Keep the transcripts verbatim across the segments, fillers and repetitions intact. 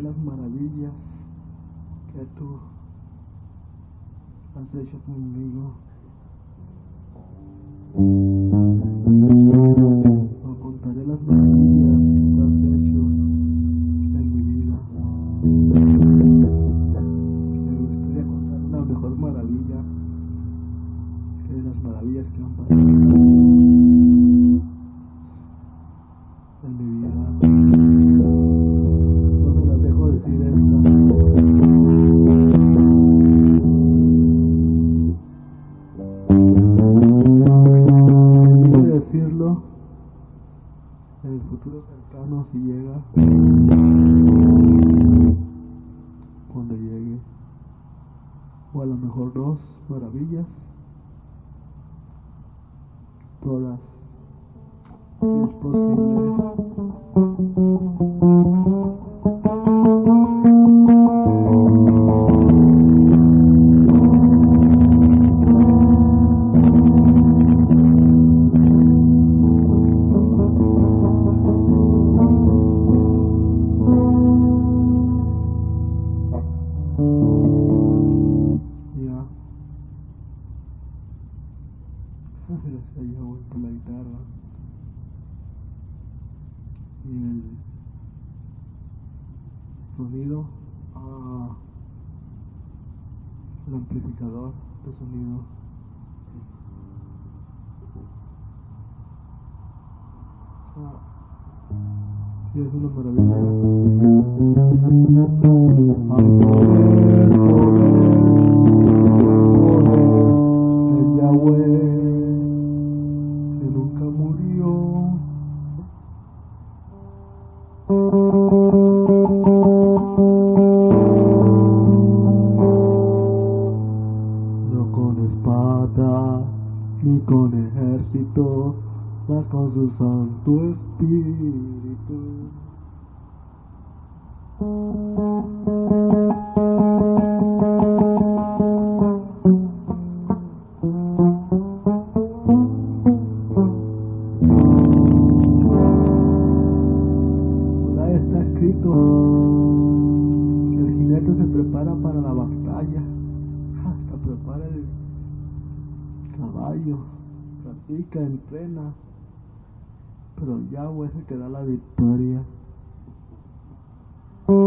las maravillas que tú has hecho conmigo. No contaré las maravillas que tú has hecho en mi vida. Me gustaría contar una mejor maravilla que las maravillas que han pasado en mi vida. No me las dejo decir esta. Decirlo en el futuro cercano si llega, cuando llegue, o a lo mejor dos maravillas, todas, si es posible. Ya, pero se haya vuelto la guitarra y el sonido, ah, el amplificador de sonido. Ah, y es una maravilla. Ay, poder, poder, el Yahweh que nunca murió. No con espada ni con ejército, mas con su Santo Espíritu. Por ahí está escrito que el jinete se prepara para la batalla, hasta prepara el caballo, practica, entrena, pero el Yahweh es el que da la victoria. El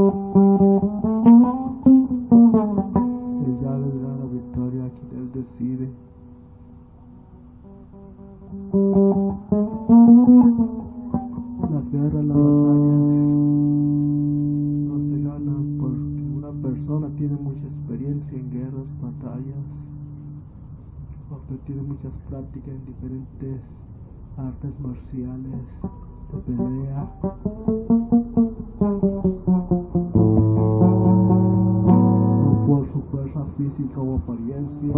Yahweh da la victoria a quien Él decide. Las guerras, las batallas no se ganan porque una persona tiene mucha experiencia en guerras, batallas, porque tiene muchas prácticas en diferentes artes marciales, de pelea. No por su fuerza física o apariencia,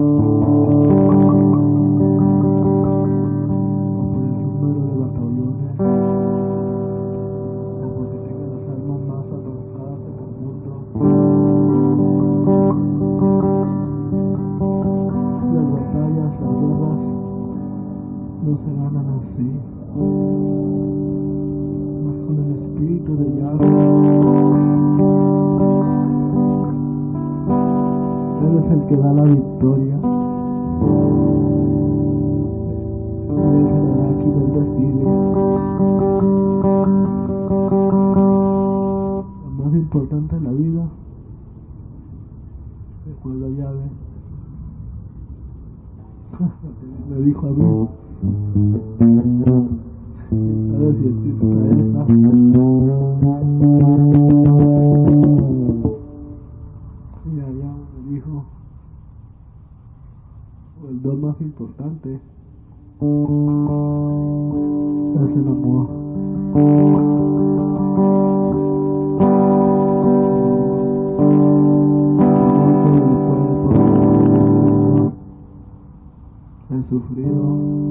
o por el número de batallones, o porque tenga las armas más avanzadas del mundo. Las batallas, las guerras no se ganan así, mas con el espíritu de Yahweh. Él es el que da la victoria. Y Él se la da a quien Él decide. Lo más importante en la vida, recuerda Yahweh. Me dijo a mí. ¿Sabes si el tipo está esa? Y allá me dijo, el don más importante es el amor. He sufrido,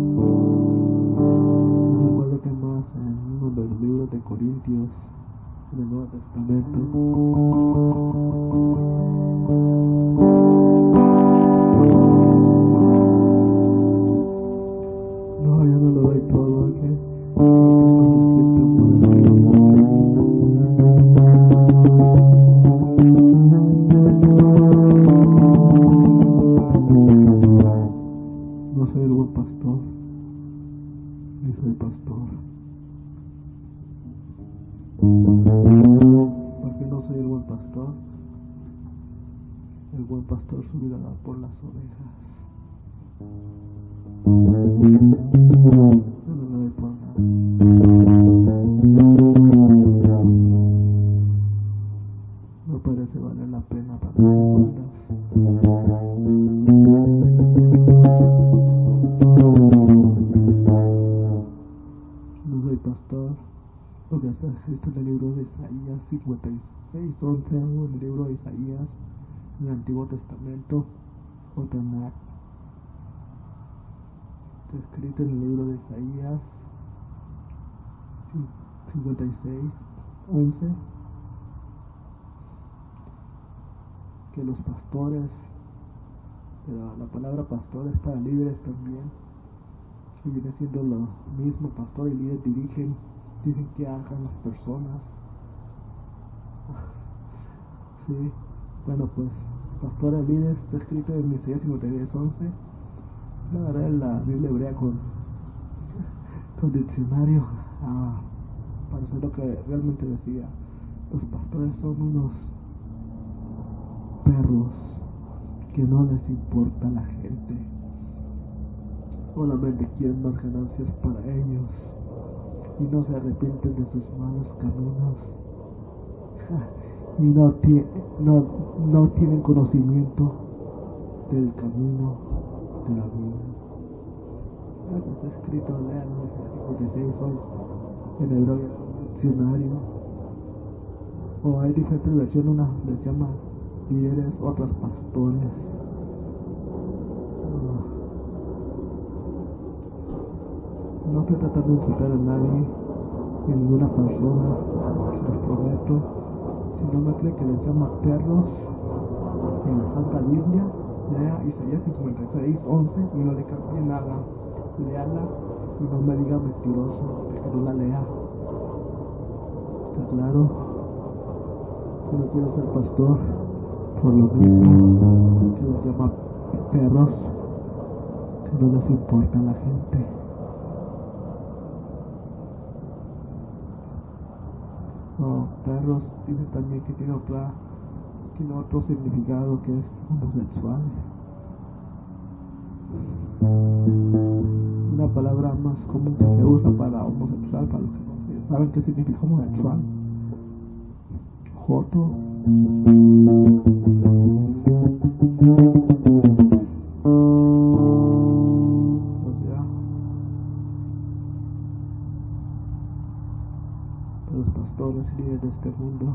no recuerdo que más en uno de los libros de Corintios del Nuevo Testamento. No, yo no lo doy todo, ¿ok? No tengo el tiempo. soy pastor. Porque no soy el buen pastor. El buen pastor su vida da por las ovejas. Yo no lo doy por nada. No parece valer la pena para las ondas. No soy pastor. Lo que está escrito en el libro de Isaías cincuenta y seis, once, o en el libro de Isaías, en el Antiguo Testamento, o Tanakh. Está escrito en el libro de Isaías cincuenta y seis, once, que los pastores, pero la palabra pastor es para líderes también, que viene siendo lo mismo. Pastor y líder dirigen, dicen que hagan las personas. Sí, bueno, pues pastor y líder está escrito en Isaías cincuenta y seis, once. La verdad, la Biblia hebrea con, con diccionario ah, para saber lo que realmente decía. Los pastores son unos perros que no les importa la gente, solamente quieren más ganancias para ellos y no se arrepienten de sus malos caminos y no, no, no tienen conocimiento del camino de la vida. Está escrito, léanlo, cincuenta y seis, once, en el hebreo diccionario, o hay diferentes versiones, una les llama líderes, otras pastores. No estoy tratando de insultar a nadie, ni ninguna persona, se los prometo. Si no me cree que les llama perros en la Santa Biblia, lea Isaías cincuenta y seis, once y no le cambie nada. Léala y no me diga mentiroso hasta que no la lea. ¿Está claro? Yo no quiero ser pastor por lo mismo que les llama perros, que no les importa a la gente. Oh, perros tiene también que tiene otra, tiene otro significado, que es homosexual. Una palabra más común que se usa para homosexual, para los que no sé, ¿saben qué significa homosexual? Joto. O sea, los pastores y líderes de este mundo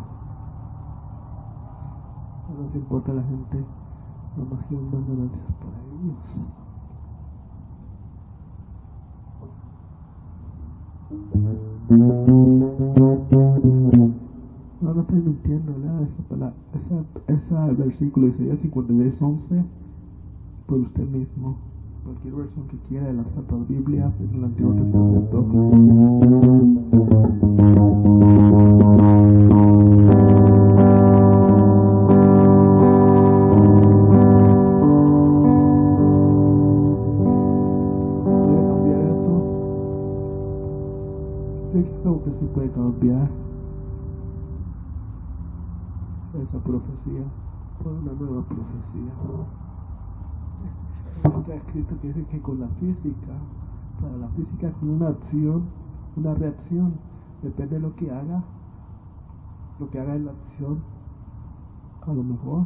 no les importa la gente, no más quieren más ganancias para ellos. No, no estoy mintiendo, ¿verdad? Esa palabra, esa, ese versículo Isaías cincuenta y seis, once, por usted mismo, cualquier versión que quiera de las Santas Biblias, en el Antiguo Testamento. Creo que sí puede cambiar esa profecía por una nueva profecía. Está escrito que dice que con la física, para la física, con una acción, una reacción, depende de lo que haga, lo que haga en la acción, a lo mejor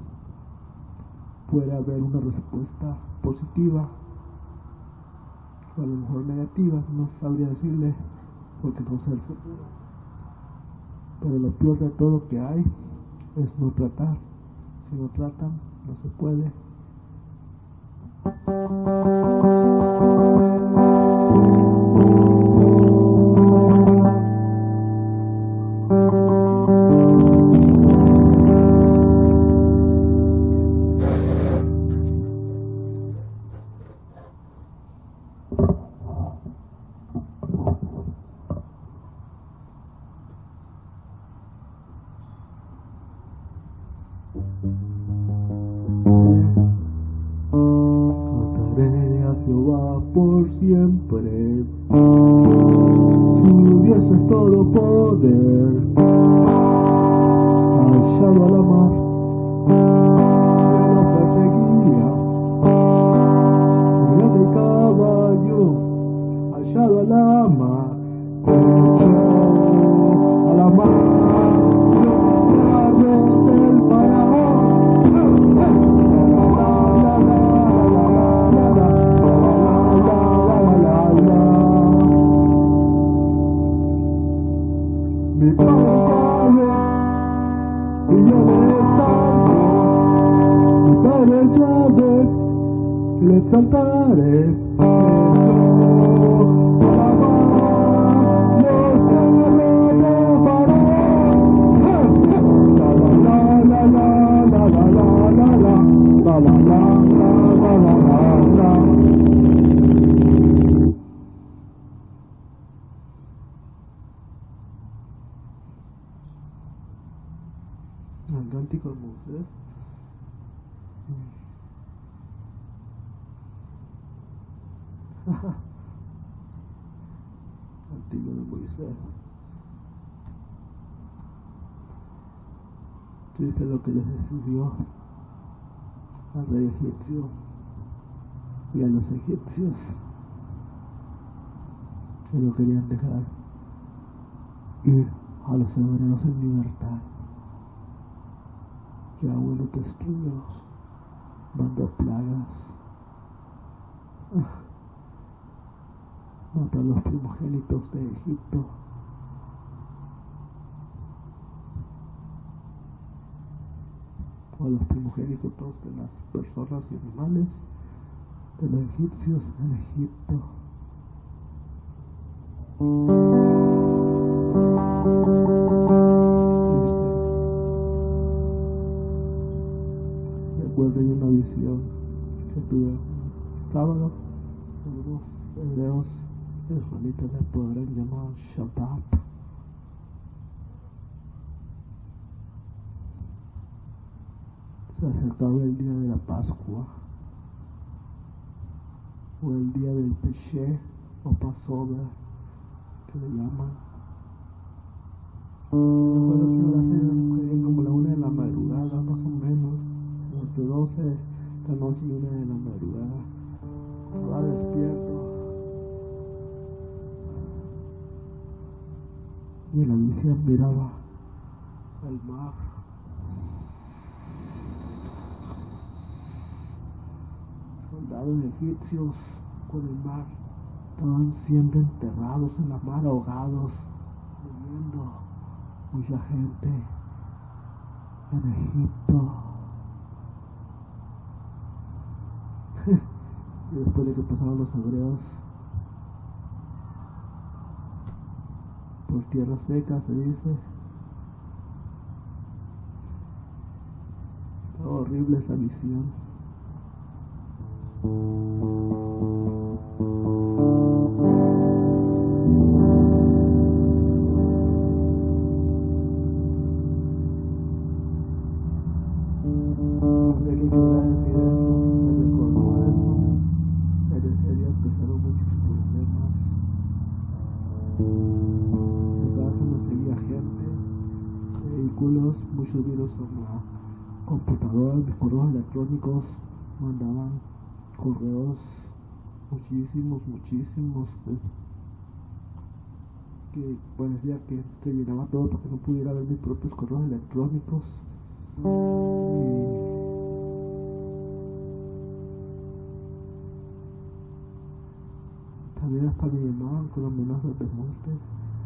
puede haber una respuesta positiva o a lo mejor negativa, no sabría decirle porque no sé el futuro. Pero lo peor de todo que hay es no tratar. Si no tratan, no se puede. Cantaré a Jehová supremo. Su diestra es todo poder. Alzado a la mar, lo perseguía. Murió de caballo, alzado a la mar, echó a la mar los carros del faraón. Mi padre, y yo le exalto, mi padre llave, le exaltaré, eso, alaba los carros de faraón. La la la la la la la la la la la la la la la. El cántico de Moisés. Cántico de Moisés. Dice lo que les decidió al rey egipcio y a los egipcios que no querían dejar ir a los hebreos en libertad. Yahweh los destruyó, mandó plagas, mató a los primogénitos de Egipto, a los primogénitos de las personas y animales de los egipcios en Egipto. Recuerdo una visión que tuve sábado, unos hebreos israelitas le podrán llamar Shabbat. Se acercaba el día de la Pascua, o el día del Peshe, o Passover, que le llaman. Recuerdo que iba a ser como la una de la madrugada, más o menos, entre doce de la noche y una de la madrugada. Estaba despierto. Y la visión miraba al mar. Soldados egipcios con el mar estaban siendo enterrados en la mar, ahogados, muriendo mucha gente en Egipto. Y después de que pasaron los hebreos por tierra seca, se dice, estaba horrible esa visión. ¿De qué quería decir eso? Me recordó eso. En Nigeria empezaron muchos problemas. De cada uno seguía gente, vehículos, muchos virus en la computadora, mis correos electrónicos mandaban correos, muchísimos, muchísimos, pues, que parecía que se llenaba todo para que no pudiera ver mis propios correos electrónicos. Y también hasta me llamaban con amenazas de muerte.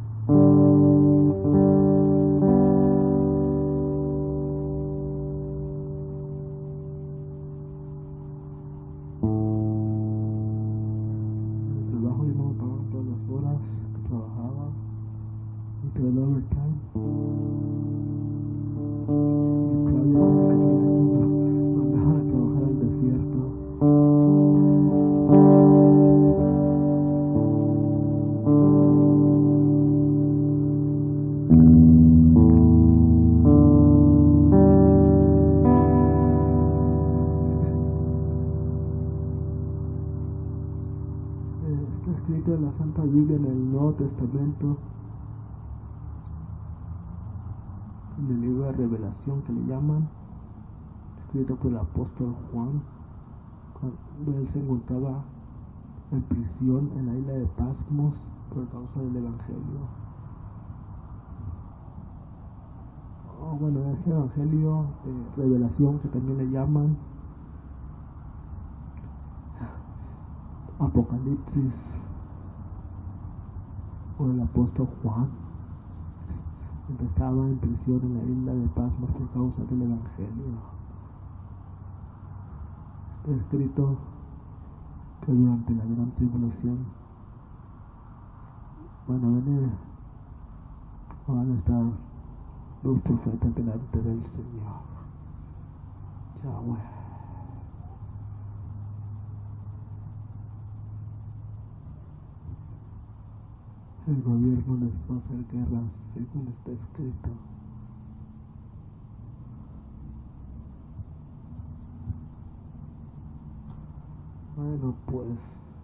El overtime. Claudia nos deja de trabajar al desierto. Está escrito escrito en la Santa Biblia, en el Nuevo Testamento, en el libro de Revelación que le llaman, escrito por el apóstol Juan, cuando él se encontraba en prisión en la isla de Patmos por causa del Evangelio. Oh, bueno, ese Evangelio de Revelación que también le llaman Apocalipsis, o el apóstol Juan, cuando estaba en prisión en la isla de Patmos por causa del Evangelio. Está escrito que durante la gran tribulación van a venir, van a estar dos profetas delante del Señor, Yahweh. El gobierno les va a hacer guerras según está escrito. Bueno, pues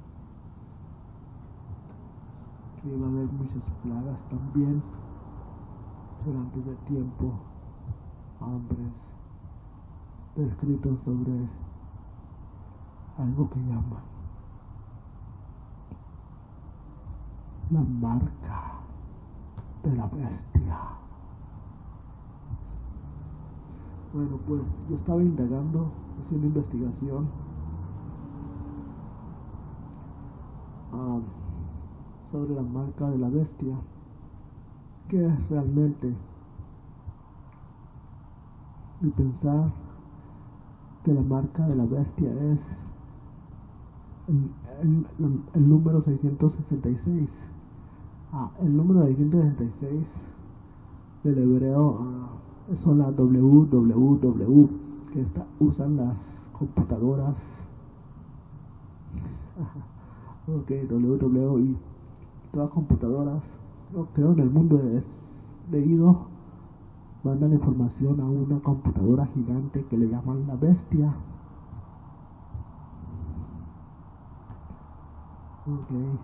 que va a haber muchas plagas también durante ese tiempo, hambres. Está escrito sobre algo que llama la marca de la bestia. Bueno, pues yo estaba indagando, haciendo investigación um, sobre la marca de la bestia. ¿Qué es realmente? Y pensar que la marca de la bestia es el, el, el, el número seiscientos sesenta y seis. Ah, el número seiscientos sesenta y seis del hebreo ah, son las W W W que está, usan las computadoras. Ok, W W y todas las computadoras, yo creo, en el mundo es leído, mandan la información a una computadora gigante que le llaman la bestia. Ok.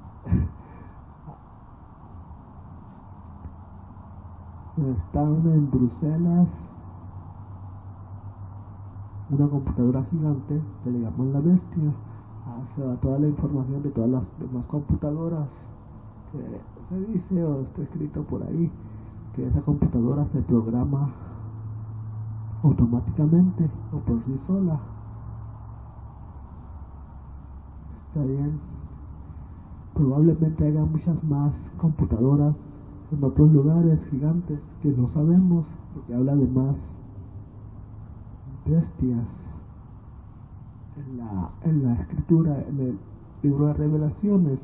Están en Bruselas una computadora gigante que le llaman la bestia. Ah, se va toda la información de todas las demás computadoras, que se dice o está escrito por ahí que esa computadora se programa automáticamente o por sí sola. Está bien. Probablemente haya muchas más computadoras en otros lugares gigantes que no sabemos, porque habla de más bestias en la, en la escritura, en el libro de Revelaciones.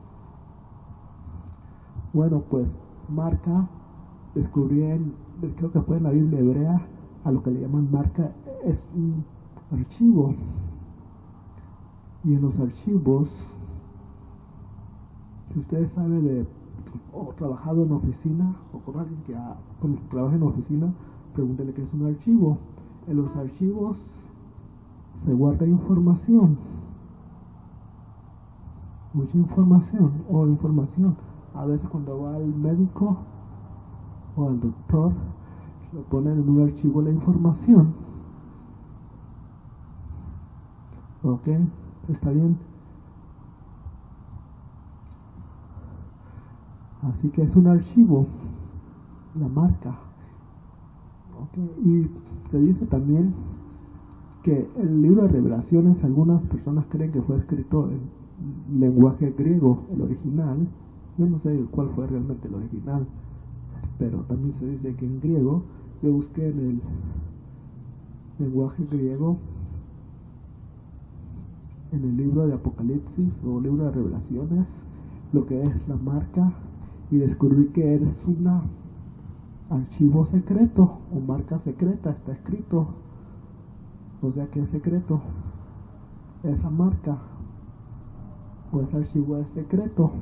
Bueno, pues marca, descubrí en, creo que fue en la Biblia hebrea, a lo que le llaman marca, es un archivo, y en los archivos, si ustedes saben de o trabajado en oficina o con alguien que ha, con, trabaja en oficina, pregúntele qué es un archivo. En los archivos se guarda información, mucha información o información. A veces cuando va al médico o al doctor, le ponen en un archivo la información. Ok, está bien. Así que es un archivo, la marca. Okay. Y se dice también que el libro de Revelaciones, algunas personas creen que fue escrito en lenguaje griego, el original. Yo no sé cuál fue realmente el original, pero también se dice que en griego. Yo busqué en el lenguaje griego, en el libro de Apocalipsis o libro de Revelaciones, lo que es la marca, y descubrí que es un archivo secreto o marca secreta, está escrito. O sea que es secreto. Esa marca o ese archivo es secreto,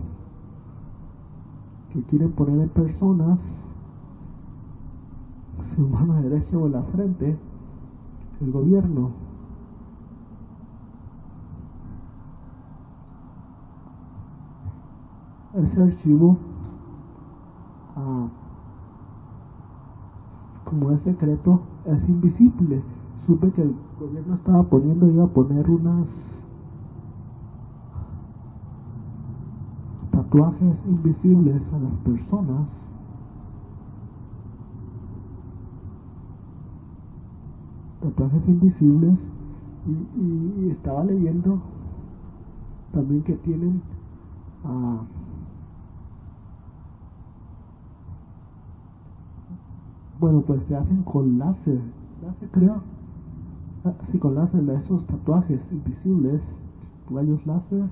que quieren poner en personas, su mano derecha o en la frente, el gobierno. ese archivo, ah, como es secreto, es invisible. Supe que el gobierno estaba poniendo, iba a poner unas tatuajes invisibles a las personas. Tatuajes invisibles y, y, y estaba leyendo también que tienen uh, bueno, pues se hacen con láser, láser creo, ah, sí, con láser, esos tatuajes invisibles, rayos láser.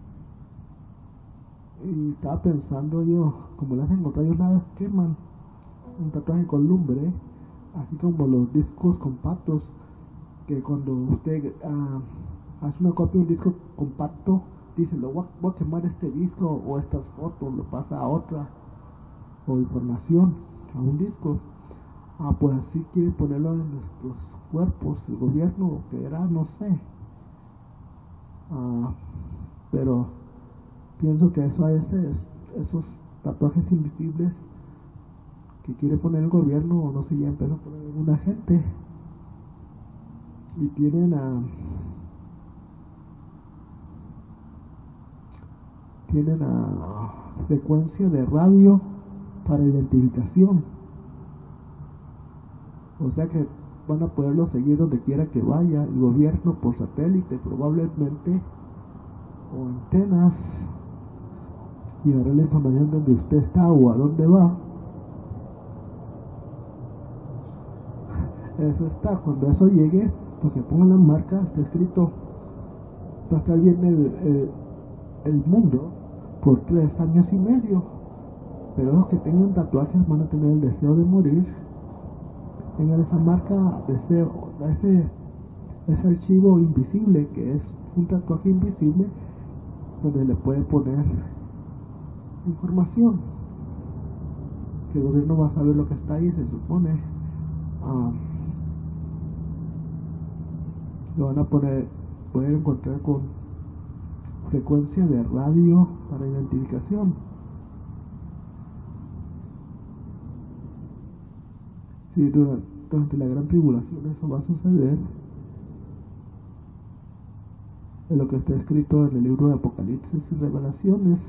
Y estaba pensando yo, como le hacen con rayos láser, queman un tatuaje con lumbre, así como los discos compactos, que cuando usted uh, hace una copia de un disco compacto, dice, lo voy a, voy a quemar este disco o estas fotos, lo pasa a otra, o información a un disco. Ah, pues así quiere ponerlo en nuestros cuerpos, el gobierno, que era, no sé. Ah, pero pienso que eso es, esos tatuajes invisibles que quiere poner el gobierno, o no sé, ya empezó a poner alguna gente. Y tienen a... tienen a frecuencia de radio para identificación. O sea que van a poderlo seguir donde quiera que vaya el gobierno, por satélite probablemente, o antenas, y dará la información donde usted está o a dónde va. Eso está, cuando eso llegue, pues se pongan las marcas, está escrito, va a estar bien el, el, el mundo por tres años y medio, pero los que tengan tatuajes van a tener el deseo de morir. Tengan esa marca, deseo, ese, ese archivo invisible, que es un tatuaje invisible, donde le puede poner información, que el gobierno va a saber lo que está ahí, se supone. Uh, lo van a poner, poder encontrar con frecuencia de radio para identificación. Si durante, durante la gran tribulación eso va a suceder, es lo que está escrito en el libro de Apocalipsis y Revelaciones.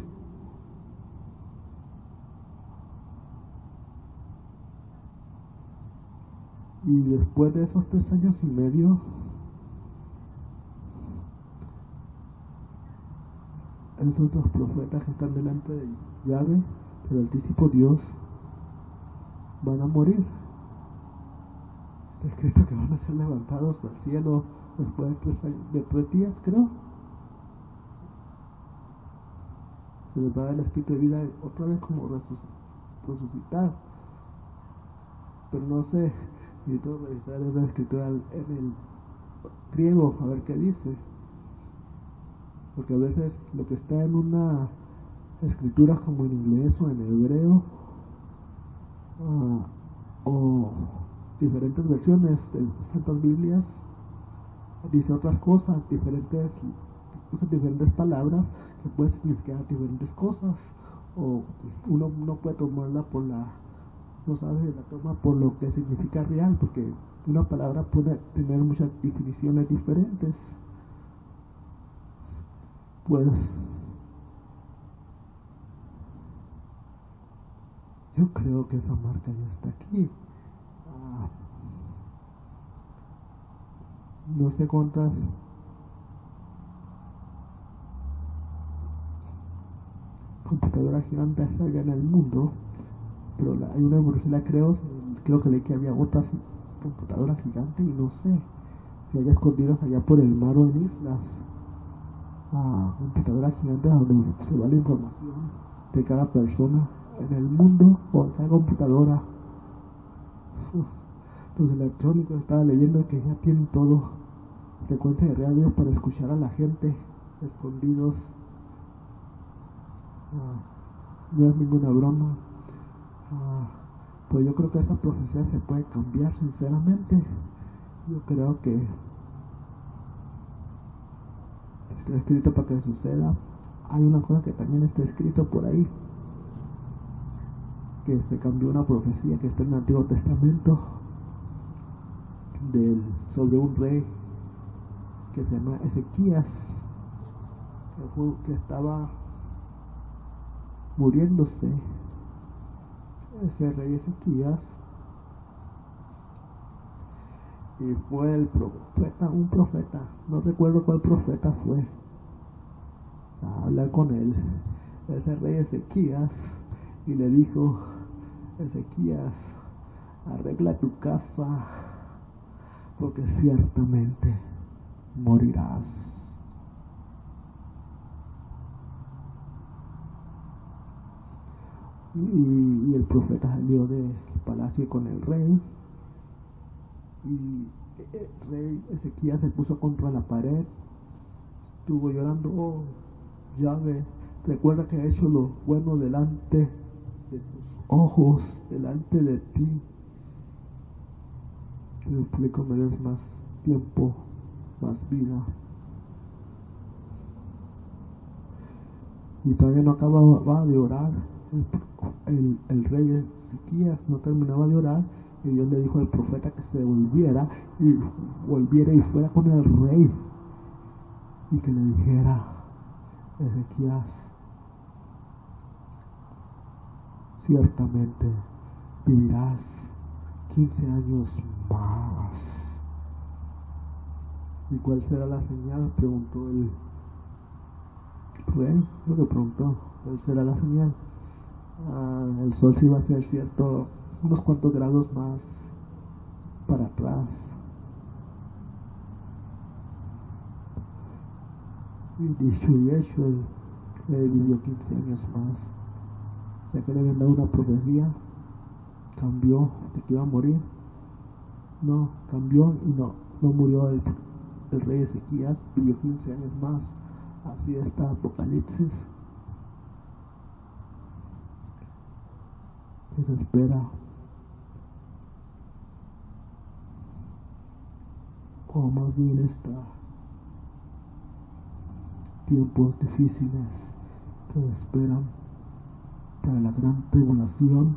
Y después de esos tres años y medio, esos dos profetas que están delante de llave del Altísimo Dios van a morir. Está escrito que van a ser levantados al cielo después de tres, años, de tres días, creo. Se les va a dar el espíritu de vida otra vez, como resucitar. Pero no sé, necesito revisar la escritura en el griego a ver qué dice. Porque a veces lo que está en una escritura como en inglés o en hebreo, uh, o diferentes versiones de Santas Biblias, dice otras cosas, diferentes, usa diferentes palabras que pueden significar diferentes cosas, o uno no puede tomarla por la, no sabe, la toma por lo que significa real, porque una palabra puede tener muchas definiciones diferentes. Pues yo creo que esa marca ya está aquí. Ah, no sé cuántas computadoras gigantes hay en el mundo, pero la, hay una en Bruselas, creo, creo que leí que había otras computadoras gigantes, y no sé si hay escondidas allá por el mar o en islas. A computadoras gigantes donde se va la información de cada persona en el mundo, o en cada computadora. Uf, los electrónicos, estaba leyendo que ya tienen todo, frecuencia de radio para escuchar a la gente escondidos. Ah, no es ninguna broma. Ah, pues yo creo que esa profecía se puede cambiar, sinceramente. Yo creo que está escrito para que suceda. hay una cosa que también está escrito por ahí, que se cambió una profecía que está en el Antiguo Testamento del, sobre un rey que se llama Ezequías, que, fue, que estaba muriéndose. Ese rey Ezequías, y fue el profeta, un profeta, no recuerdo cuál profeta fue, a hablar con él, ese rey Ezequías, y le dijo: Ezequías, arregla tu casa, porque ciertamente morirás. Y, y el profeta salió del palacio con el rey, y el rey Ezequías se puso contra la pared, estuvo llorando: oh Yahvé, recuerda que he hecho lo bueno delante de tus ojos, delante de ti. Te suplico me des más tiempo, más vida. Y todavía no acababa de orar el, el, el rey Ezequías, no terminaba de orar, y Dios le dijo al profeta que se volviera y volviera y fuera con el rey, y que le dijera: Ezequías, ciertamente vivirás quince años más. ¿Y cuál será la señal?, preguntó el rey. Lo que preguntó: ¿cuál será la señal? Ah, el sol sí va a ser cierto, unos cuantos grados más para atrás. Y dicho y hecho, el rey vivió quince años más, ya que le habían dado una profecía. Cambió de que iba a morir, no, cambió y no, no murió el, el rey Ezequías, vivió quince años más. Así está Apocalipsis, que se espera, o más bien está tiempos difíciles que esperan para la gran tribulación,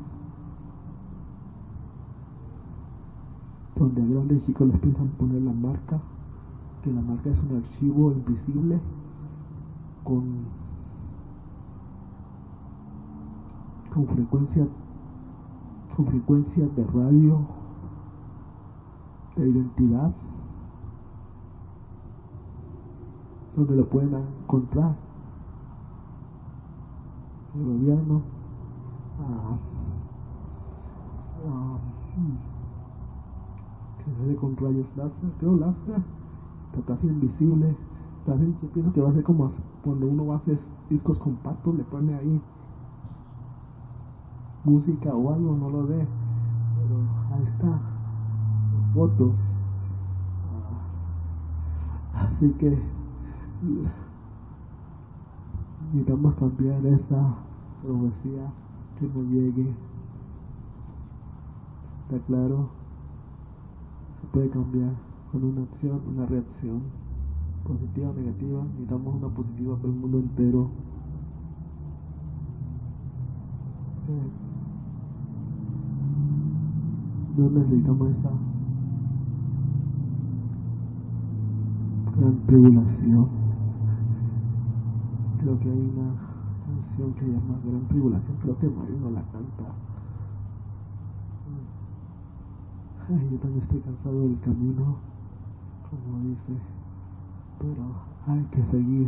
donde a grandes chicos les piensan poner la marca, que la marca es un archivo invisible con, con frecuencia con frecuencias de radio, de identidad, donde lo pueden encontrar el gobierno. ah, ah, que se ve con rayos láser, creo láser, está casi invisible. Casi, yo pienso que va a ser como cuando uno va a hacer discos compactos, le pone ahí música o algo, no lo ve, pero ahí está, fotos. Ah, así que necesitamos cambiar esa profecía, que no llegue. Está claro, se puede cambiar con una acción, una reacción, positiva o negativa. Necesitamos una positiva para el mundo entero. Eh, no necesitamos esa gran tribulación. Creo que hay una canción que se llama Gran Tribulación, creo que Marino la canta. Ay, yo también estoy cansado del camino, como dice, pero hay que seguir.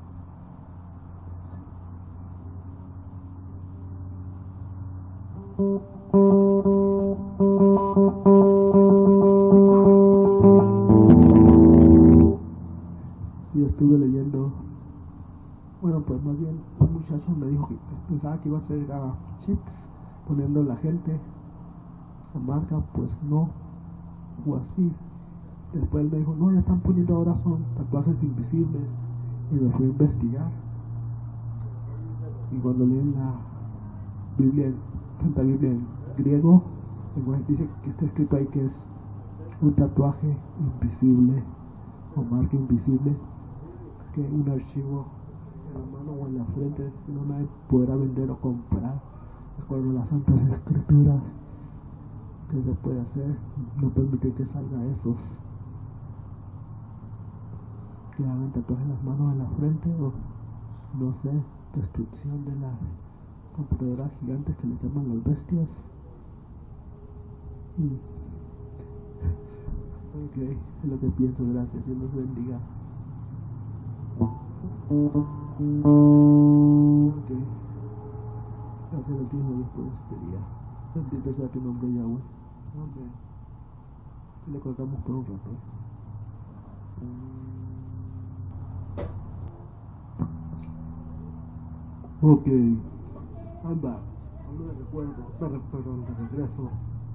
Sí, estuve leyendo. Bueno, pues más bien un muchacho me dijo que pensaba que iba a ser a chips poniendo la gente la marca, pues no fue así. Después él me dijo: no, ya están poniendo, ahora son tatuajes invisibles. Y me fui a investigar, y cuando leen la Biblia, Santa Biblia en griego, dice que está escrito ahí que es un tatuaje invisible o marca invisible, que un archivo en la mano o en la frente, no nadie podrá vender o comprar. De acuerdo a las Santas Escrituras, ¿qué se puede hacer? No permite que salga esos que hagan tatuajes en las manos o en la frente, o no sé, destrucción de las computadoras gigantes que le llaman las bestias. Mm. Ok, es lo que pienso, gracias, Dios los bendiga. Ok, gracias a ti, Dios, por este día. Bendito sea tu nombre, Yahweh. Amén. Y le colgamos por un rato. Ok, I'm back. Ahora de recuerdo, perdón, perdón, de regreso.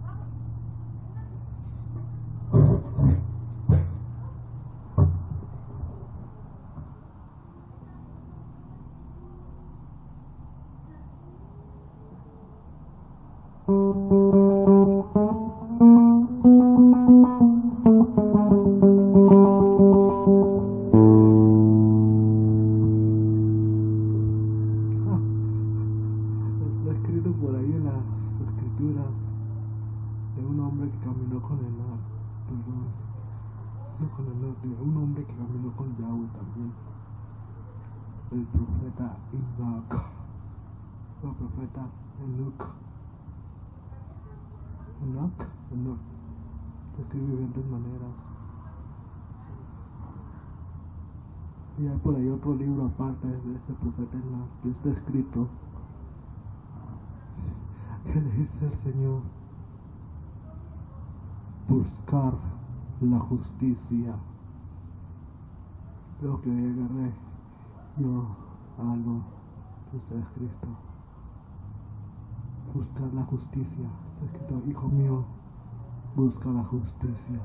El profeta Enoch, el profeta Enoch, Enoch, Enoch, se escribe de diferentes maneras. Y hay por ahí otro libro aparte de ese profeta Enoch que está escrito, que dice el Señor: buscar la justicia. Creo que agarré yo algo que está escrito: buscar la justicia. Está escrito: hijo mío, busca la justicia.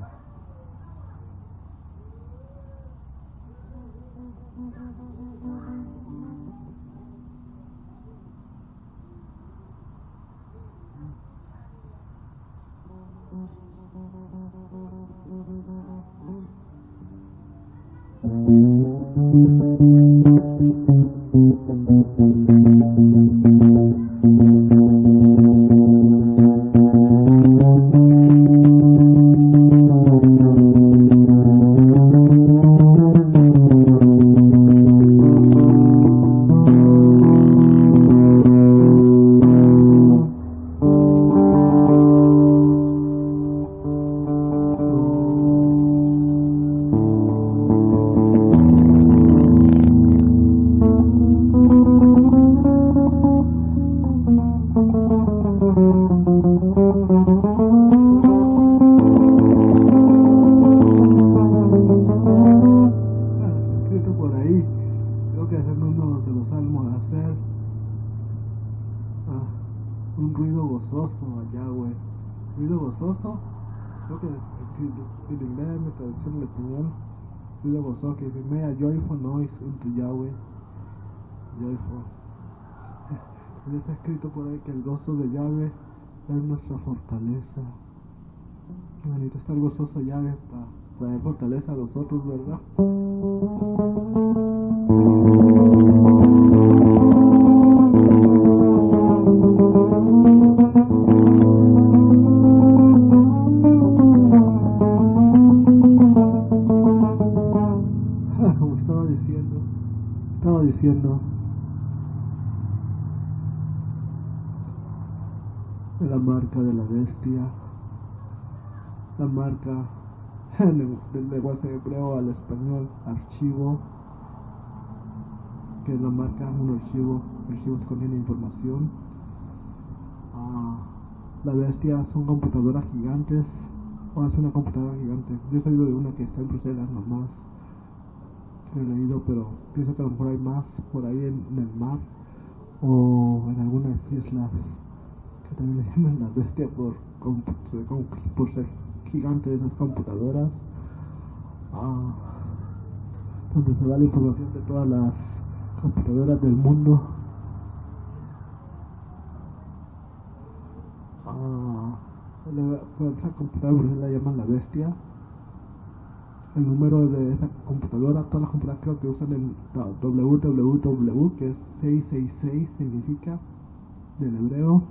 Un ruido gozoso a Yahweh. Ruido gozoso, creo que en inglés, mi traducción en español, ruido gozoso, que dice: "May a joyful noise unto Yahweh". Joyful. Y está escrito por ahí que el gozo de Yahweh es nuestra fortaleza. Necesita estar gozoso Yahweh para traer fortaleza a nosotros, ¿verdad? Como estaba diciendo, estaba diciendo de la marca de la bestia, la marca del lenguaje hebreo al español, archivo, que es la marca, un archivo, archivos contienen información. Ah, la bestia son computadoras gigantes, o es una computadora gigante. Yo he salido de una que está en Bruselas nomás, que he leído, pero pienso que a lo mejor hay más por ahí en, en el mar, o en algunas islas, que también le llaman la bestia por, por ser gigante de esas computadoras, ah, donde se da la información de todas las computadoras del mundo. Ah, esa computadora la llaman la bestia. el número de esa computadora. Todas las computadoras creo que usan el doble u doble u doble u, que es seiscientos sesenta y seis, significa del hebreo,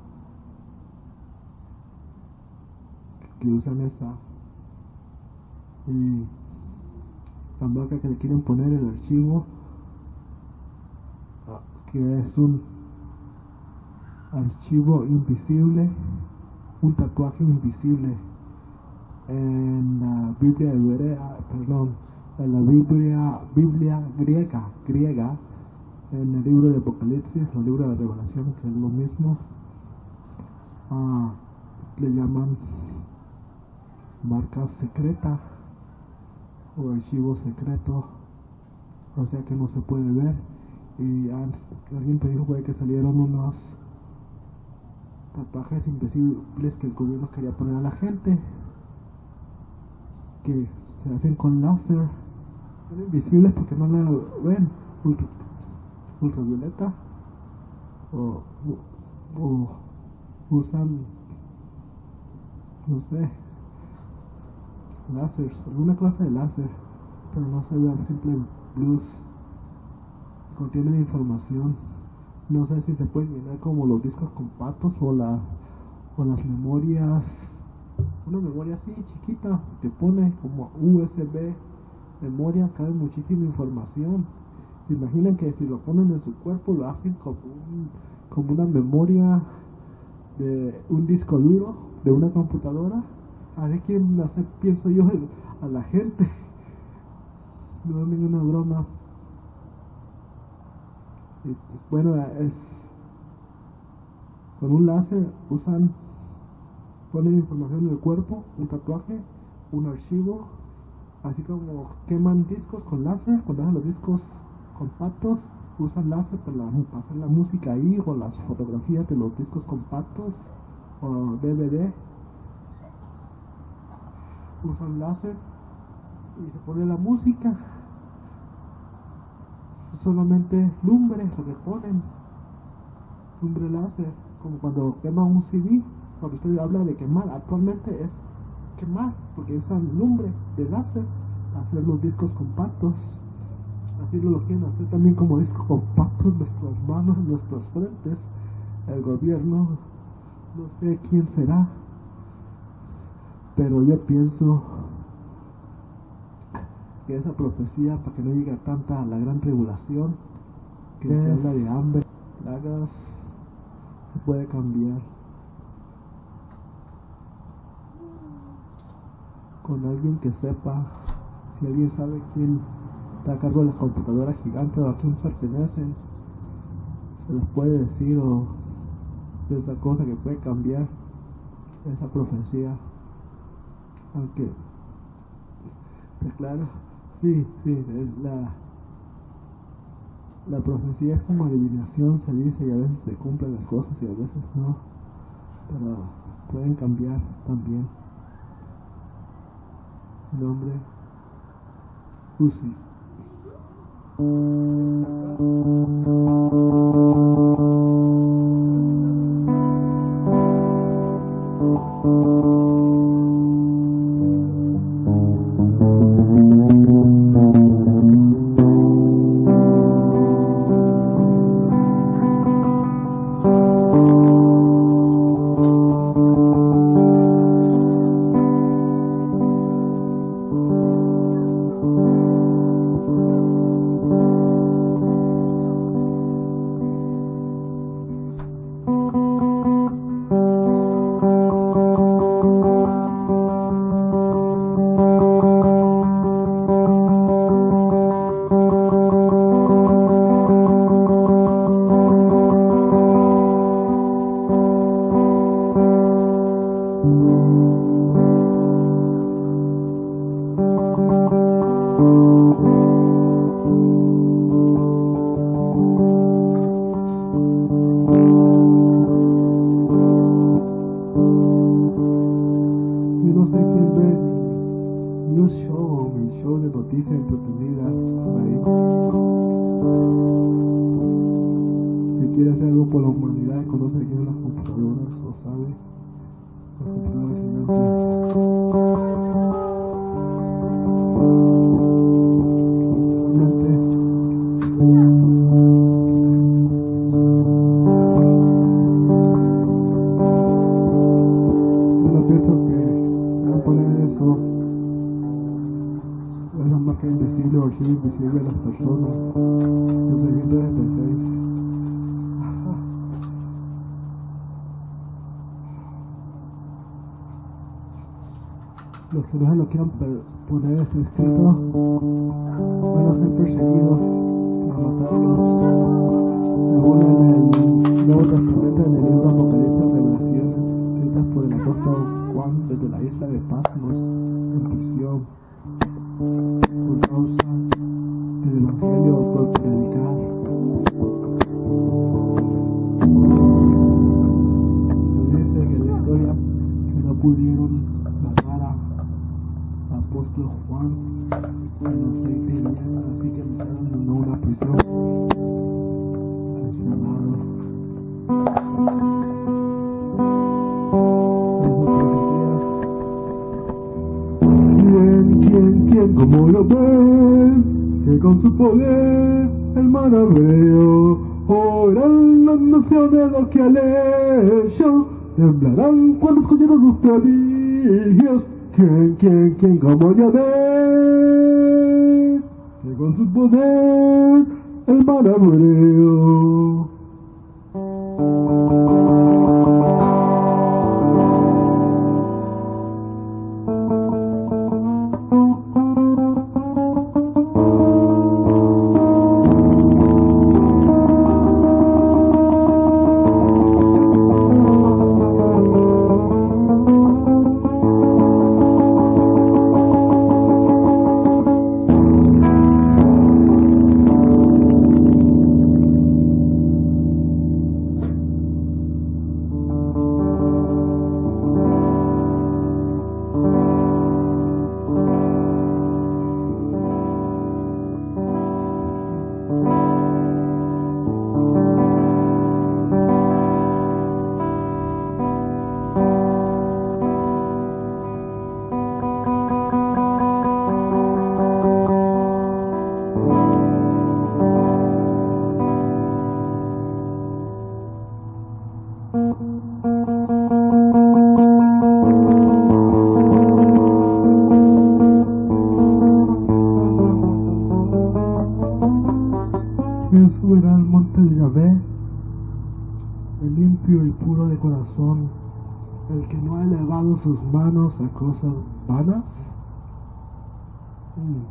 que usan esa. Y la marca que le quieren poner el archivo, que es un archivo invisible, un tatuaje invisible en la Biblia hebrea, perdón, en la Biblia, Biblia griega, griega, en el libro de Apocalipsis, el libro de Revelación, que es lo mismo. Ah, le llaman marca secreta o archivo secreto, o sea que no se puede ver. Y alguien te dijo que salieron unos tatuajes invisibles que el gobierno quería poner a la gente, que se hacen con láser. Son invisibles porque no la ven, ultra, ultravioleta, o, o, o usan, no sé, láser, alguna clase de láser, pero no se ve, simple luz. Contienen información. No sé si se pueden llenar como los discos compactos o, la, o las memorias. Una memoria así chiquita que pone como U S B memoria, cabe muchísima información. Se imaginan que si lo ponen en su cuerpo lo hacen como, un, como una memoria de un disco duro de una computadora. A ver quién hace, pienso yo, a la gente. No es ninguna broma. Y, bueno, es con un láser usan, ponen información en el cuerpo, un tatuaje, un archivo, así como queman discos con láser. Cuando hacen los discos compactos usan láser para, la, para hacer la música ahí, o las fotografías de los discos compactos o D V D, usan láser y se pone la música. Solamente lumbre lo que ponen, lumbre láser, como cuando quema un C D. Cuando usted habla de quemar, actualmente es quemar, porque usan lumbre de láser para hacer los discos compactos. Así lo quieren hacer también como discos compactos nuestras manos, nuestros frentes. El gobierno, no sé quién será, pero yo pienso que esa profecía, para que no llegue a tanta la gran tribulación, que se habla de hambre, plagas, se puede cambiar con alguien que sepa. Si alguien sabe quién está a cargo de la computadora gigante o a quién pertenecen, se les puede decir, o de esa cosa que puede cambiar esa profecía. Aunque, pues claro, sí, sí, es la, la profecía es como adivinación, se dice, y a veces se cumplen las cosas y a veces no, pero pueden cambiar también. Nombre, Uzi. Yo pienso que al poner eso es la marca invisible o archivo invisible de las personas. Yo soy ciento setenta y seis. Los que no se lo quieran poner este escrito van a ser perseguidos por matarlos. Según el Nuevo Testamento, en el libro Apocalipsis Revelaciones, escritas por el apóstol Juan desde la isla de Patmos, en prisión, por causa del Evangelio, por predicar. Dice en la historia que no pudieron matar a apóstol Juan en los seis días, así que le hicieron en una prisión, encerrado. Eso profecías. ¿Quién, quién, quién, como lo ve, que con su poder el maravilló, oirán las naciones lo que han hecho, temblarán cuando escuchen sus prodigios. ¿Quién, quién, quién, como ya ve, que con su poder el maravilló? ¿Quién subirá al monte de Yahvé? El limpio y puro de corazón, el que no ha elevado sus manos a cosas vanas. Mm.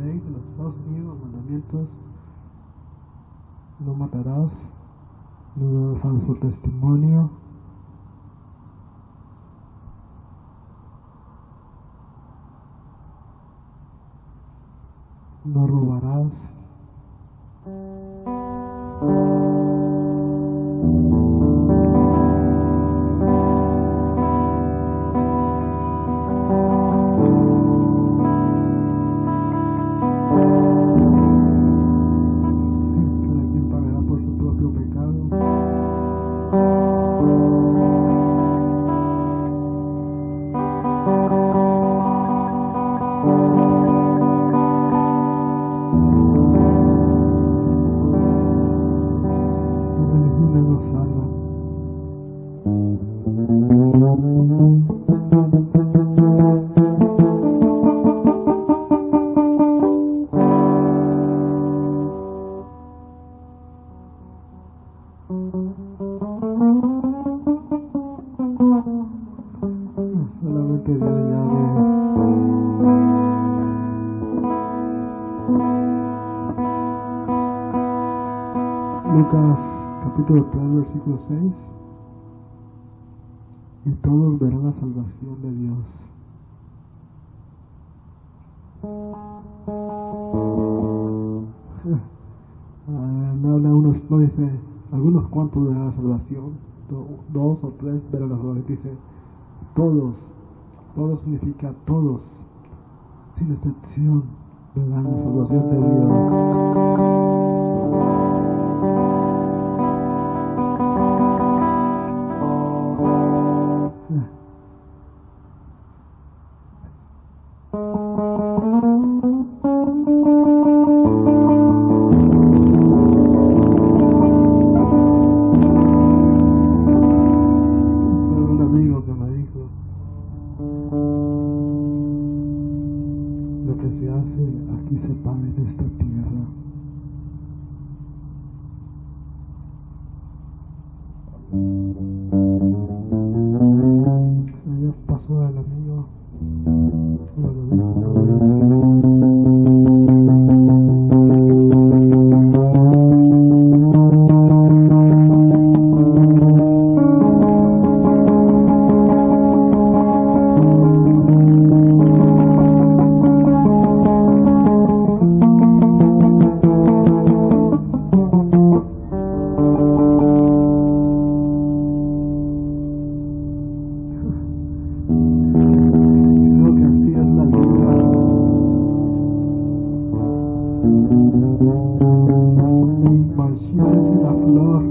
ley de los Estados Unidos, los mandamientos: no matarás, no darás falso testimonio, no robarás, solamente de allá de Lucas capítulo tres versículo seis: y todos verán la salvación de Dios. Ah, no habla unos, no dice algunos cuantos verán la salvación, do, dos o tres verán la salvación, dice todos. Todos significa todos, sin excepción, verán la salvación de Dios. Lo que se hace aquí se paga en esta tierra. Ya pasó el amigo. Marchítense la flor,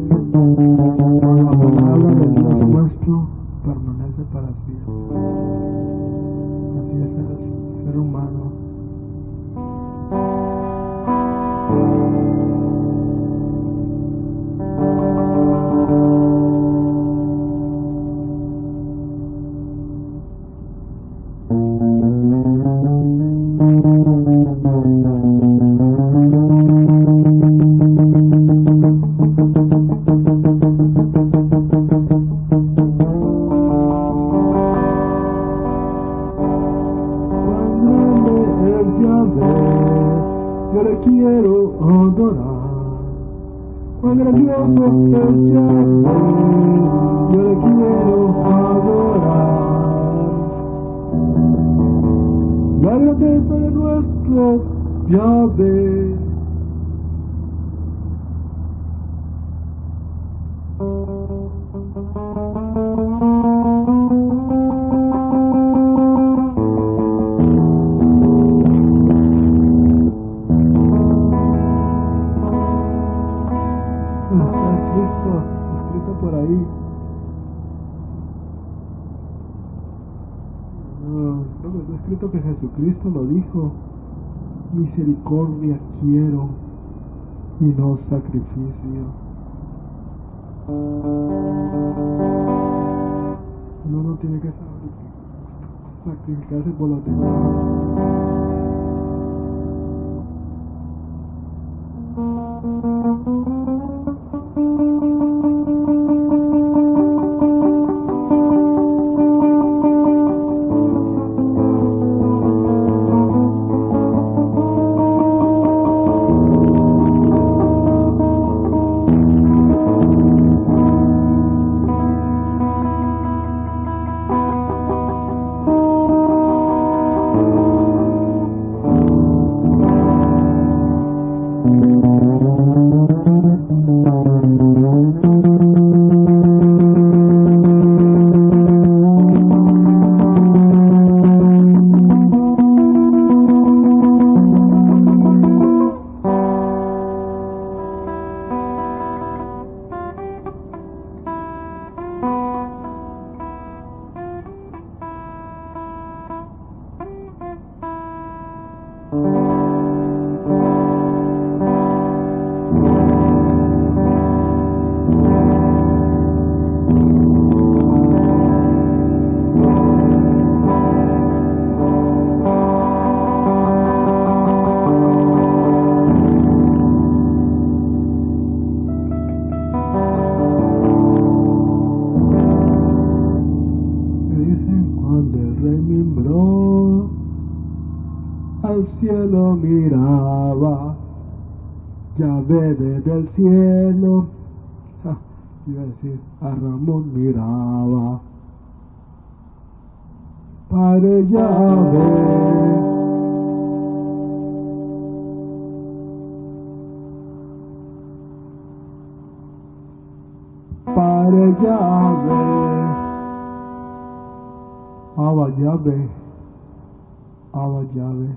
la palabra de Dios nuestro permanece para siempre. Así es el ser humano. Yo le quiero adorar, cuán grandioso es Yahvé, yo le quiero adorar. La grandeza de nuestro Yahvé. Cristo, escrito por ahí. No, no, no, escrito que Jesucristo lo dijo: misericordia quiero y no sacrificio. Uno no tiene que sacrificarse por los demás. lo miraba, Yahvé desde el cielo, ja, iba a decir, a Ramón miraba, Padre Yahvé, Padre Yahvé, Abba Yahvé, Abba Yahvé.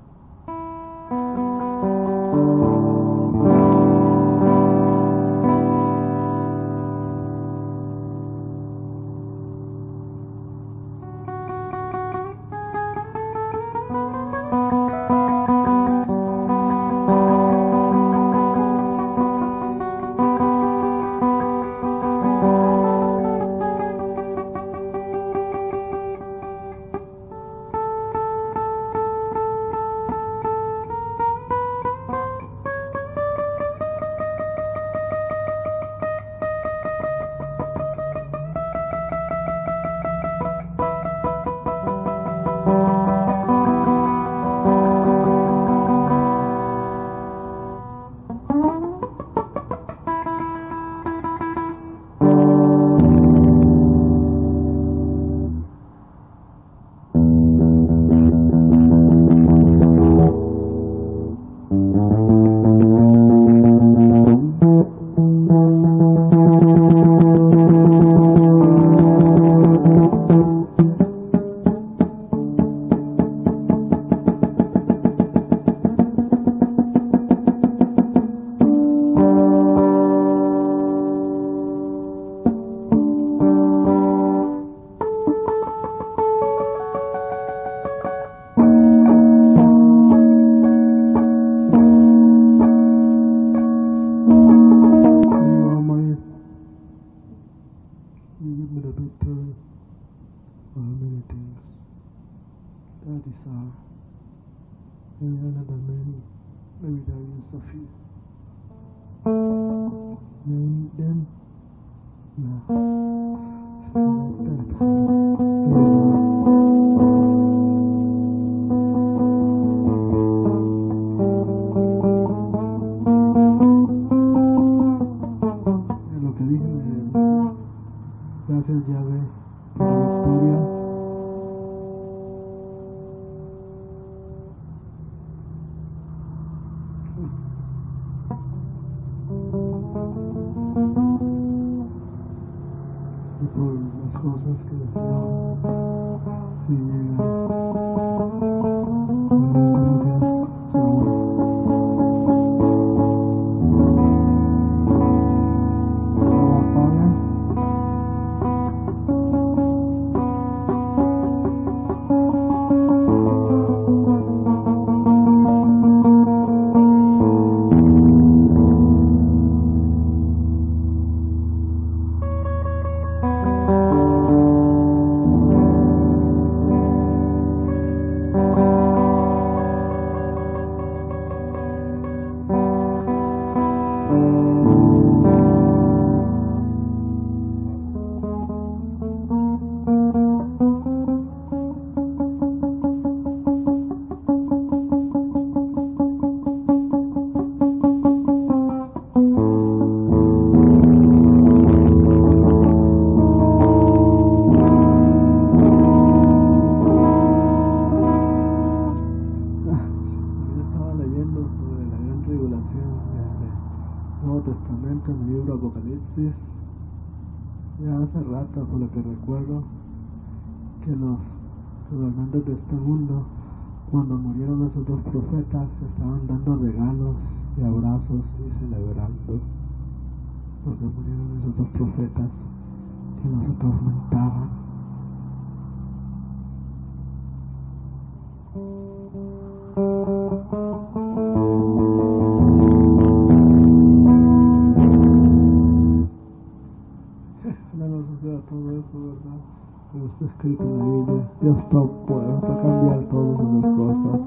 Ya hace rato, por lo que recuerdo, que los gobernantes de este mundo, cuando murieron esos dos profetas, se estaban dando regalos y abrazos y celebrando, porque murieron esos dos profetas que nos atormentaban. Todo eso, ¿verdad? Pero está escrito en la Biblia. Dios está bueno para cambiar todas esas cosas.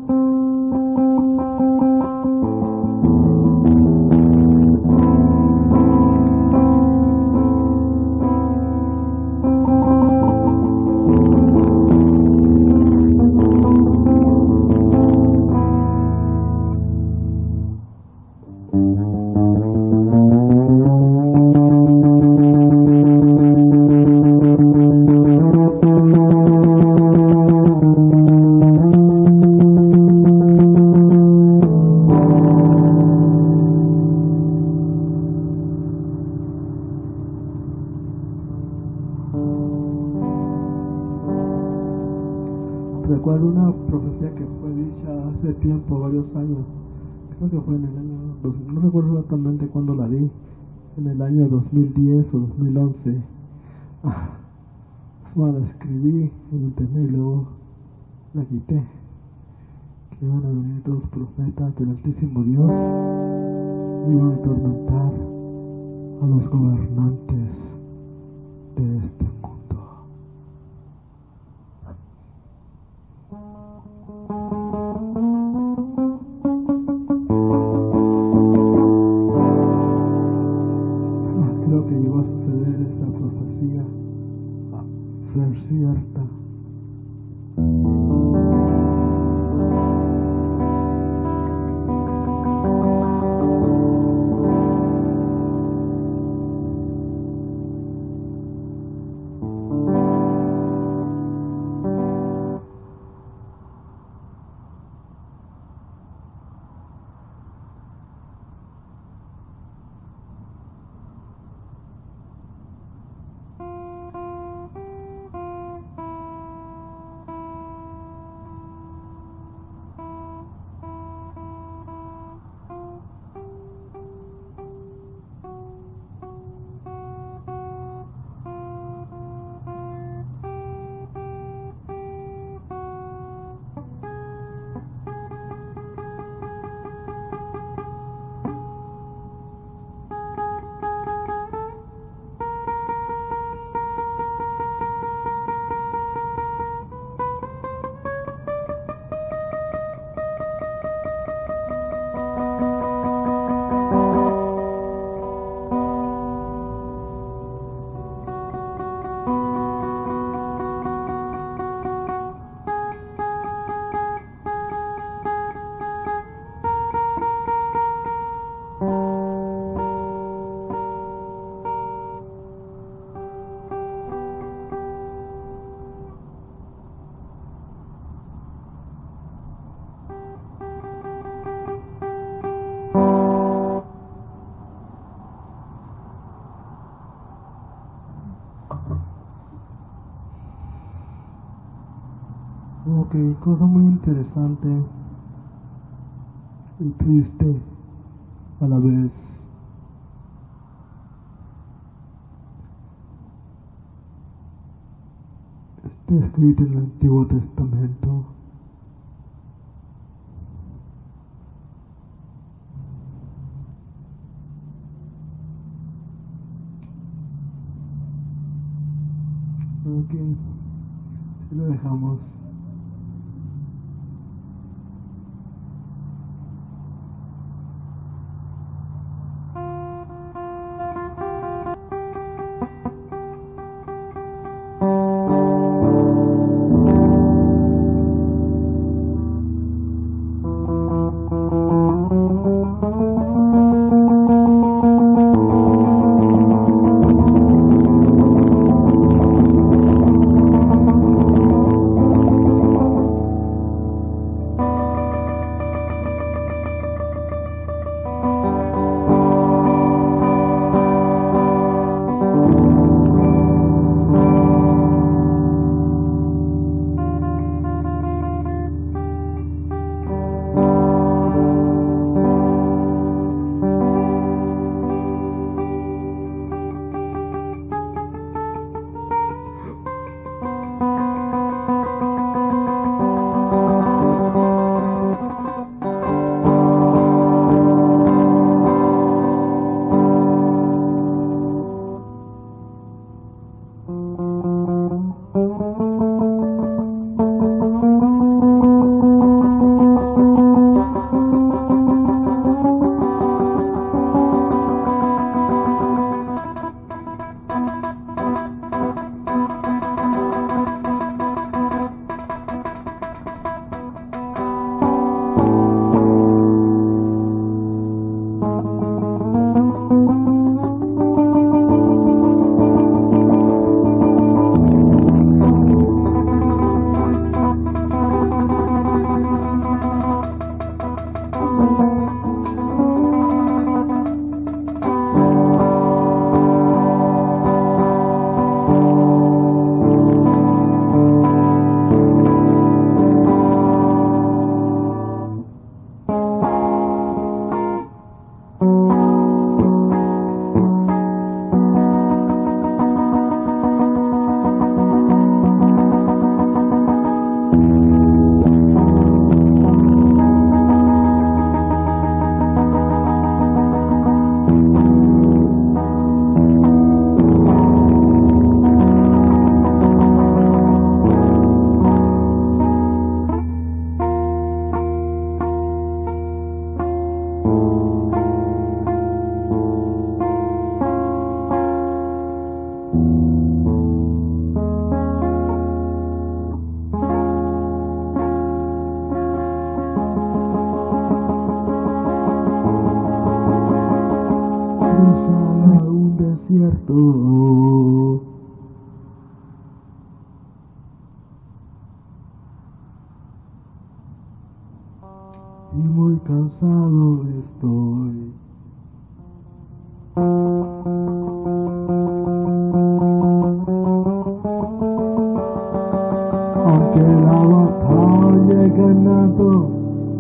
Recuerdo una profecía que fue dicha hace tiempo, varios años, creo que fue en el año, dos, no recuerdo exactamente cuándo la di, en el año dos mil diez o dos mil once. Ah, la escribí en internet y luego la quité, que iban a venir dos profetas del Altísimo Dios y iban a atormentar a los gobernantes de este mundo. Creo que llegó a suceder esta profecía a ser cierta. Ok, cosa muy interesante y triste a la vez. Está escrito en el Antiguo Testamento. Ok, lo dejamos. Cruzará un desierto y muy cansado estoy. Aunque la batalla he ganado,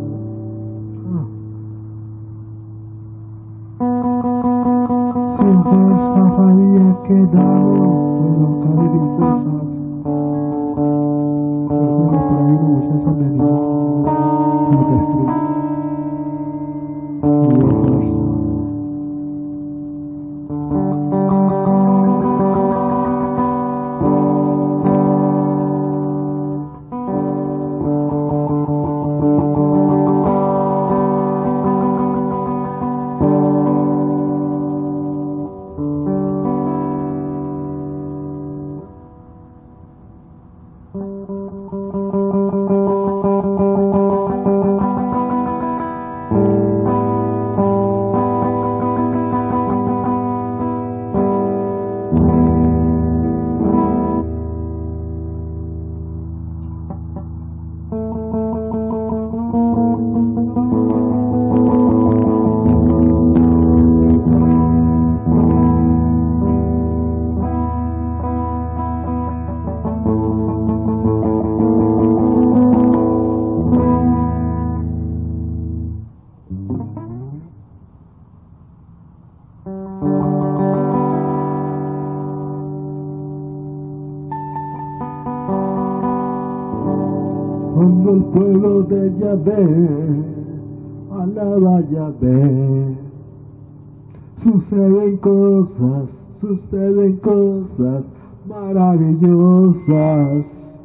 sin fuerza había quedado, pero caer en cosas. Recuerdo por ahí una muchacha me animó a lo que escribí. Y dio fuerza. Cuando el pueblo de Yahvé alaba a Yahvé, suceden cosas, suceden cosas maravillosas.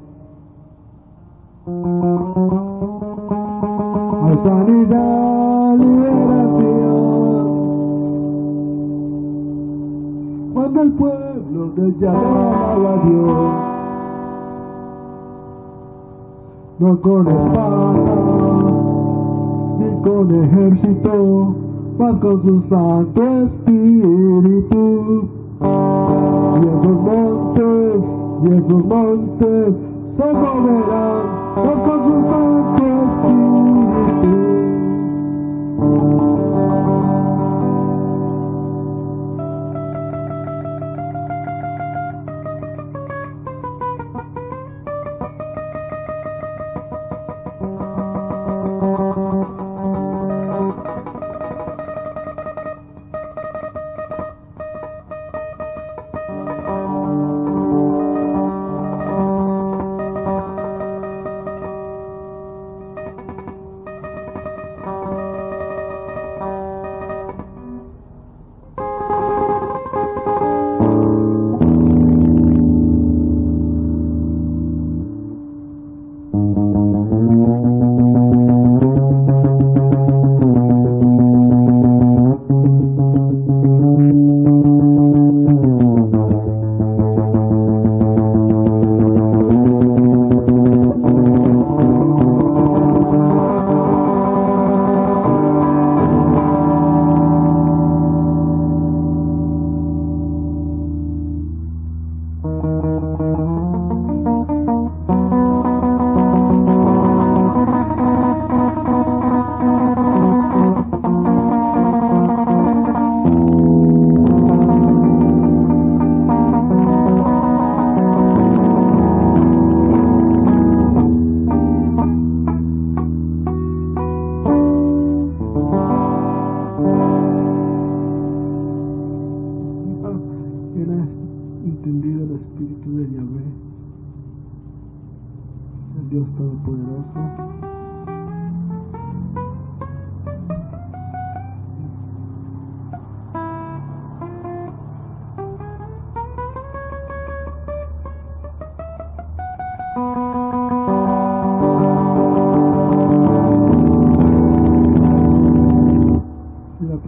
Hay sanidad, liberación. Cuando el pueblo de Yahvé alaba a Dios, no con espada, ni con ejército, mas con su Santo Espíritu. Y esos montes, y esos montes se moverán, mas con su Santo Espíritu. Entendido el Espíritu de Yahvé, el Dios Todopoderoso.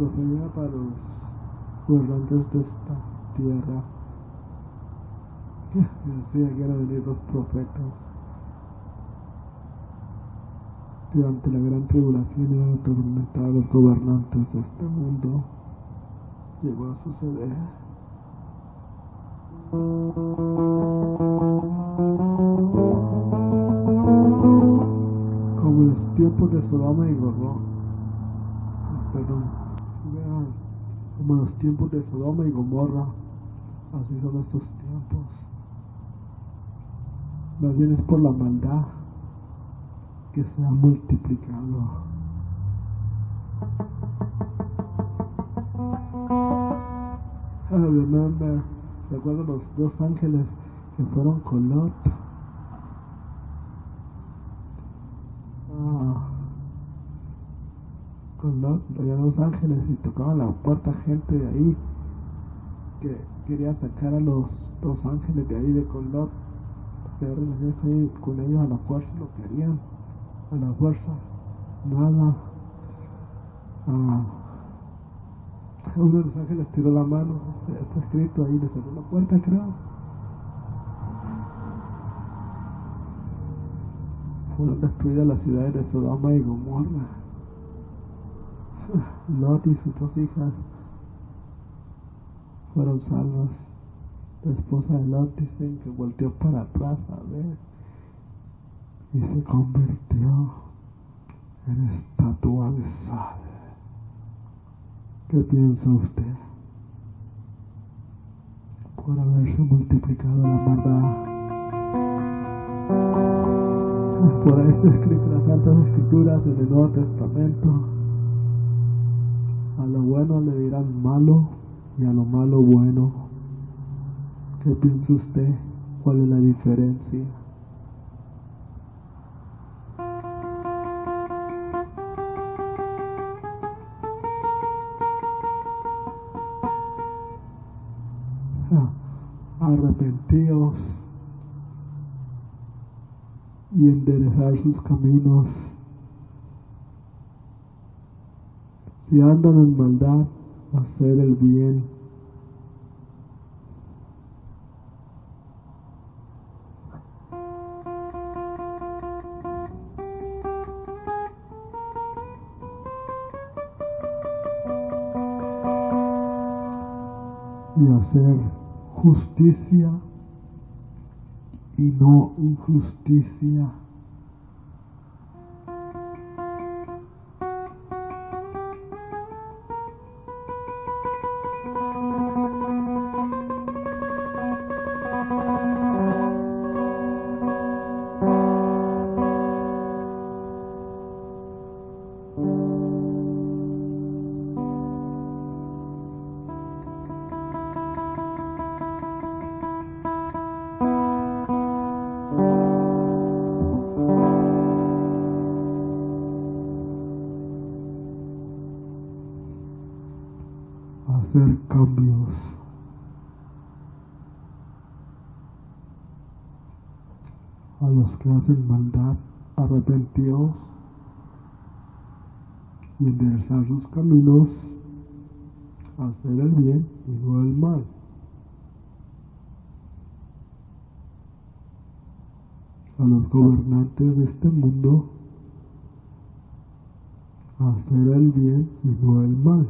profecía para los gobernantes de esta tierra. Decía que eran venir dos profetas. Durante la gran tribulación iban a atormentar a los gobernantes de este mundo. Llegó a suceder. Como en los tiempos de Sodoma y Gomorra. Perdón. Como en los tiempos de Sodoma y Gomorra. Así son estos tiempos. Más bien es por la maldad que se ha multiplicado. I remember, recuerdo los dos ángeles que fueron con Lot. Ah, con Lot, había dos ángeles y tocaban la puerta gente de ahí que quería sacar a los dos ángeles de ahí de con Lot. Que relaciones con ellos a la fuerza lo querían, a la fuerza, nada. Ah, uno de los ángeles tiró la mano, está escrito ahí, le cerró la puerta, creo. Fueron destruidas las ciudades de Sodoma y Gomorra. Lot y sus dos hijas fueron salvas. La esposa de Lot dicen que volteó para atrás a ver y se convirtió en estatua de sal. ¿Qué piensa usted? Por haberse multiplicado la maldad. Por ahí está escrito en las Santas Escrituras en el Nuevo Testamento. A lo bueno le dirán malo y a lo malo bueno. ¿Qué piensa usted? ¿Cuál es la diferencia? Arrepentíos y enderezar sus caminos. Si andan en maldad, hacer el bien. Y hacer justicia y no injusticia. Hacer cambios. A los que hacen maldad, arrepentíos y enderezar sus caminos, hacer el bien y no el mal. A los gobernantes de este mundo, hacer el bien y no el mal.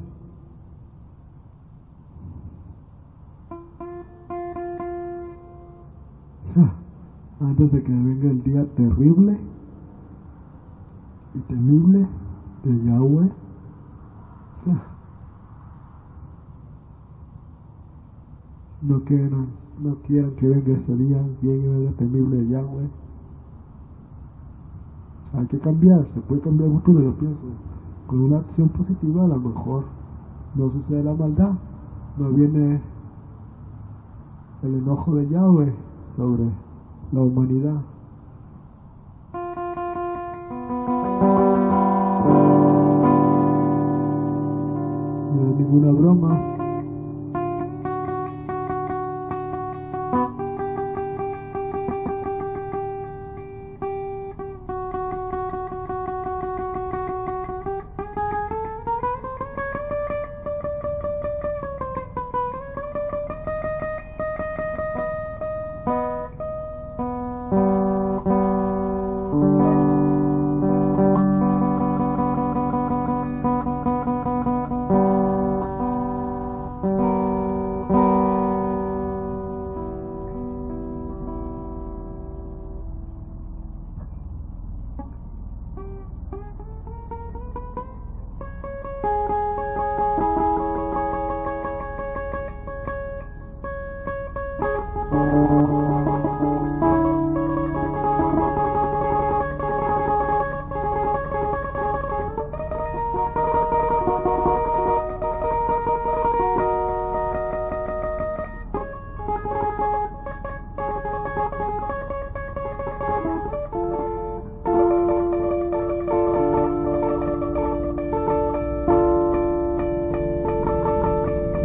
Antes de que venga el día terrible y temible de Yahweh, no quieran, no quieran que venga ese día, llegue el día temible de Yahweh. Hay que cambiar, se puede cambiar el futuro, yo pienso. Con una acción positiva a lo mejor no sucede la maldad, no viene el enojo de Yahweh sobre la humanidad. No es ninguna broma.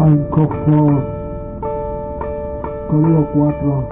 Ein Kopf vor. Código cuatro.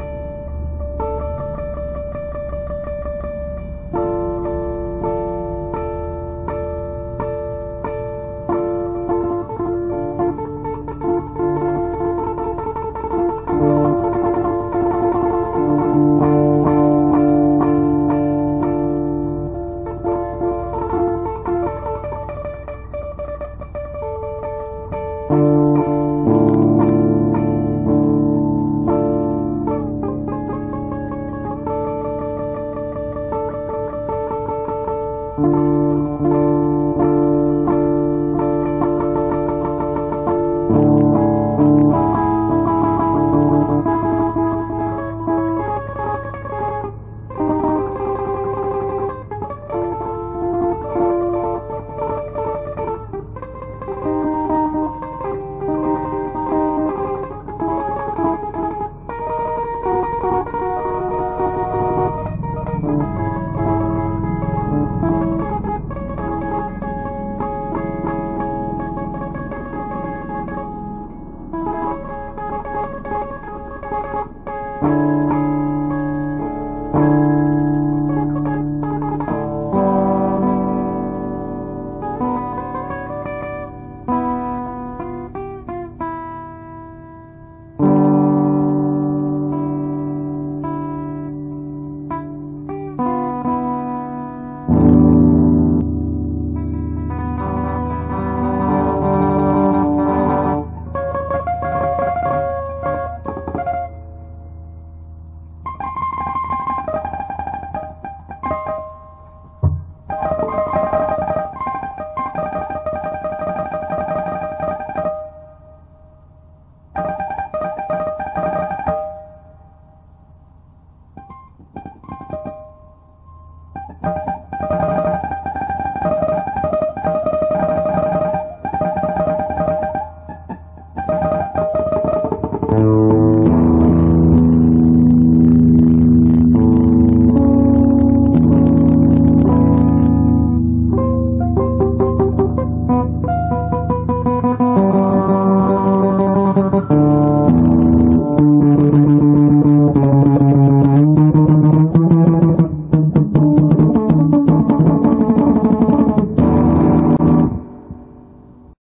you.